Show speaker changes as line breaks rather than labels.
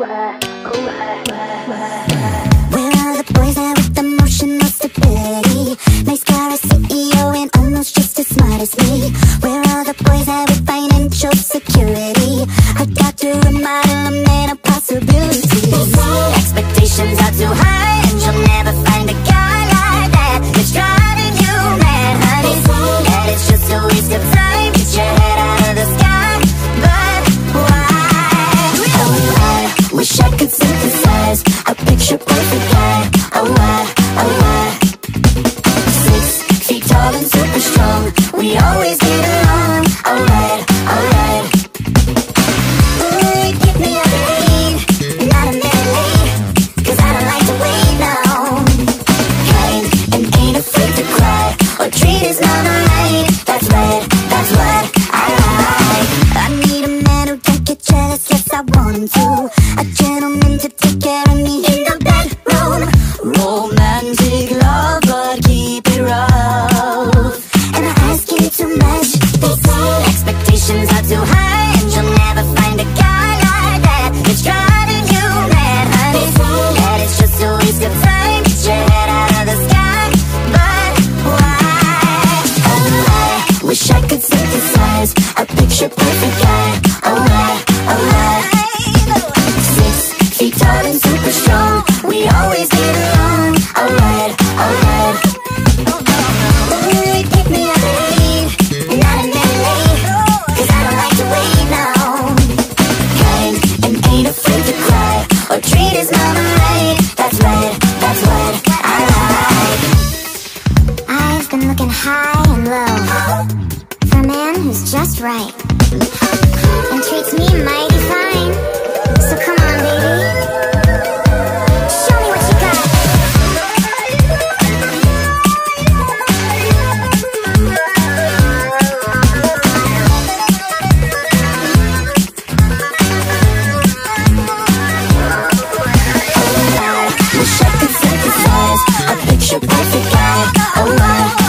Where are the boys at with emotional stability? Nice car, a CEO, and almost just as smart as me. Where are the boys at with financial security? I got to remodel a man of possibilities. Expectations are too high, and you'll never find a guy like that. It's driving you mad, honey. And it's just a waste of time. Get your head out of the sky, but why? Oh, I wish I could synthesize a picture perfect guy. Oh, why? 6 feet tall and super strong. We always get along. Alright. Ooh, you get me up to lead, not a minute late, 'cause I don't like to wait now. Kind and ain't afraid to cry or treat his mama right. That's right, that's what I like. I need a man who can't get jealous, yes I want him to. A gentleman to take care of me in the bedroom. Romantic love, but keep it rough. And I ask you too much. They say expectations are too high, and you'll never find a guy like that. It's driving you mad, honey. That it's just a waste of time. Get your head out of the sky, but why? Oh, I wish I could synthesize a picture perfect guy. Oh, why? 6 feet tall and super strong. We always get along. Alright. Ooh, you pick me up and leave, not a minute late, 'cause I don't like to wait now. Kind and ain't afraid to cry or treat his mama right. That's right, that's what I like. I've been looking high and low for a man who's just right and treats me mighty fine. So come on, baby, show me what you got. Wish I could synthesize a picture perfect guy. Oh, why?